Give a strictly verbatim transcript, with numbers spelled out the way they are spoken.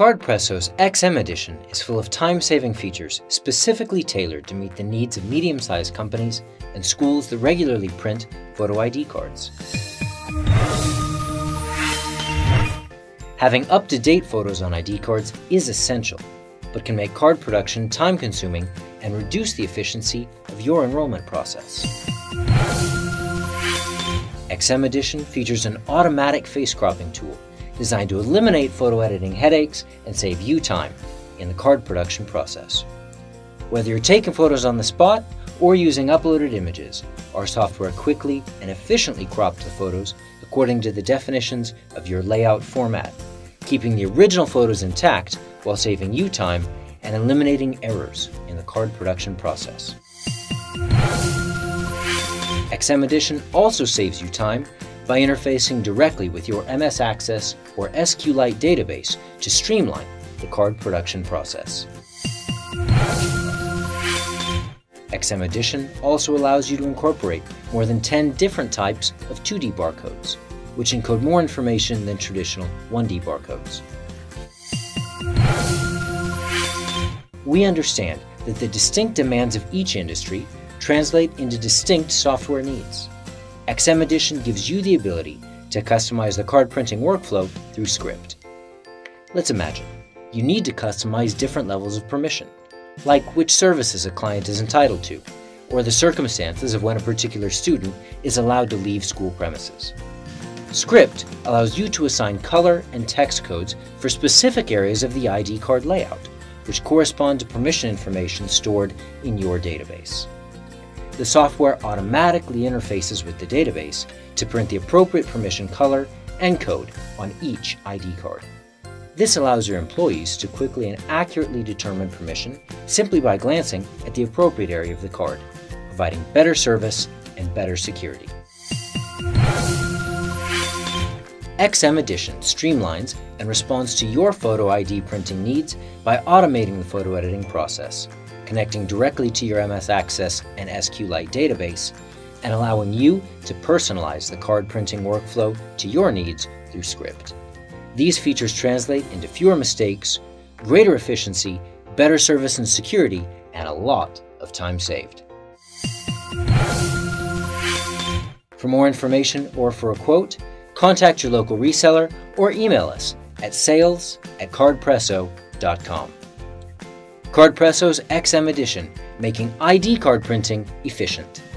cardPresso's X M edition is full of time-saving features specifically tailored to meet the needs of medium-sized companies and schools that regularly print photo I D cards. Having up-to-date photos on I D cards is essential, but can make card production time-consuming and reduce the efficiency of your enrollment process. X M Edition features an automatic face cropping tool designed to eliminate photo editing headaches and save you time in the card production process. Whether you're taking photos on the spot or using uploaded images, our software quickly and efficiently crops the photos according to the definitions of your layout format, keeping the original photos intact while saving you time and eliminating errors in the card production process. X M Edition also saves you time by interfacing directly with your M S Access or SQLite database to streamline the card production process. X M Edition also allows you to incorporate more than ten different types of two D barcodes, which encode more information than traditional one D barcodes. We understand that the distinct demands of each industry translate into distinct software needs. X M Edition gives you the ability to customize the card printing workflow through script. Let's imagine you need to customize different levels of permission, like which services a client is entitled to, or the circumstances of when a particular student is allowed to leave school premises. Script allows you to assign color and text codes for specific areas of the I D card layout, which correspond to permission information stored in your database. The software automatically interfaces with the database to print the appropriate permission color and code on each I D card. This allows your employees to quickly and accurately determine permission simply by glancing at the appropriate area of the card, providing better service and better security. X M Edition streamlines and responds to your photo I D printing needs by automating the photo editing process, connecting directly to your M S Access and SQLite database, and allowing you to personalize the card printing workflow to your needs through script. These features translate into fewer mistakes, greater efficiency, better service and security, and a lot of time saved. For more information or for a quote, contact your local reseller or email us at sales at cardpresso dot com. cardPresso's X M Edition, making I D card printing efficient.